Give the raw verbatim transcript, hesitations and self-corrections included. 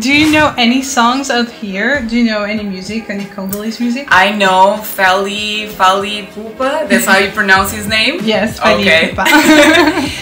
Do you know any songs out here? Do you know any music, any Congolese music? I know Fali, Fali Pupa. That's how you pronounce his name? Yes, Fali okay. Pupa.